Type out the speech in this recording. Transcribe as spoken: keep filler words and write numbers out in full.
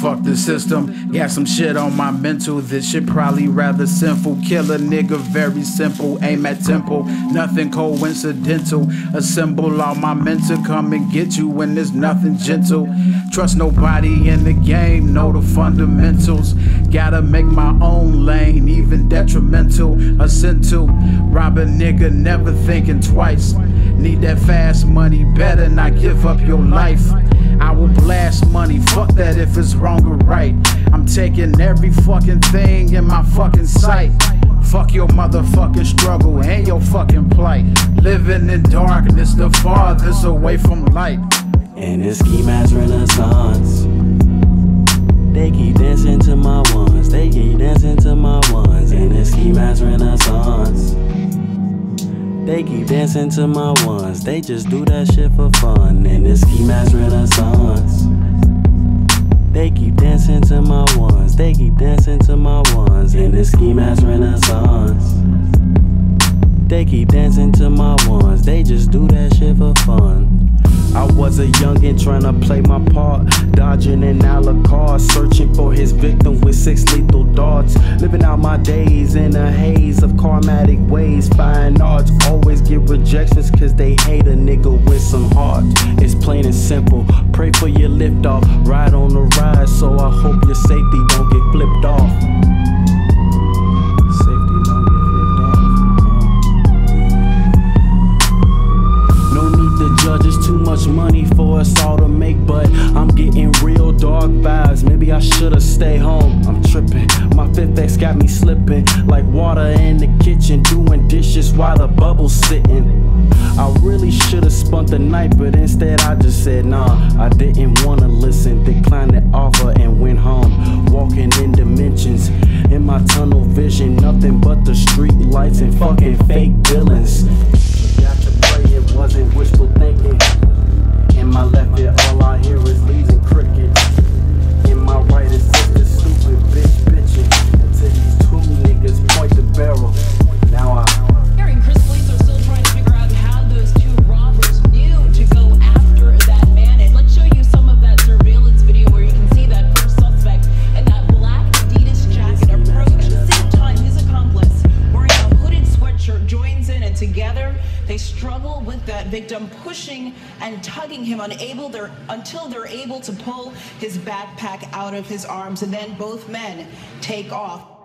fuck the system. Got some shit on my mental, this shit probably rather sinful. Kill a nigga, very simple, aim at temple. Nothing coincidental, assemble all my men to come and get you when there's nothing gentle. Trust nobody in the game, know the fundamentals. Gotta make my own lane, even detrimental. Essential, rob a nigga, never thinking twice. Need that fast money, better not give up your life. I will blast money, fuck that if it's wrong or right. I'm taking every fucking thing in my fucking sight. Fuck your motherfucking struggle and your fucking plight. Living in darkness, the farthest away from light. In this ski mask renaissance, they keep dancing to my ones, they keep dancing to my ones. In this ski mask renaissance, they keep dancing to my ones, they just do that shit for fun. In this ski mask renaissance, they keep dancing to my ones, they keep dancing to my ones. In this ski mask renaissance, they keep dancing to my ones, they just do that shit for fun. I was a youngin' tryna play my part, dodging an Alucard, searching for his victim with six lethal darts. Living out my days in a haze of karmatic ways. Fine arts always get rejections cause they hate a nigga with some heart. It's plain and simple, pray for your lift off, ride on the ride, so I hope your safety don't get flipped off. Safety don't get flipped off. No need to judge, it's too much money for us all to make, but I'm getting real dark vibes. Maybe I should've stayed home. I'm tripping, my fifth X got me slipping like water in the kitchen, doing dishes while the bubble's sitting. I really should've spent the night, but instead I just said nah. I didn't wanna listen, declined the offer and went home. Walking in dimensions, in my tunnel vision, nothing but the street lights and fucking fake villains. Got to pray it wasn't wishful thinking. In my left ear, all I hear is leaves and crickets. In my right is this stupid bitch bitching until these two niggas point the barrel. Now I. Harry and Chris police are still trying to figure out how those two robbers knew to go after that man. And let's show you some of that surveillance video where you can see that first suspect in that black Adidas jacket approach. At the same time, his accomplice, wearing a hooded sweatshirt, joins in, and together they struggle with that victim, pushing and tugging him unable they're, until they're able to pull his backpack out of his arms, and then both men take off.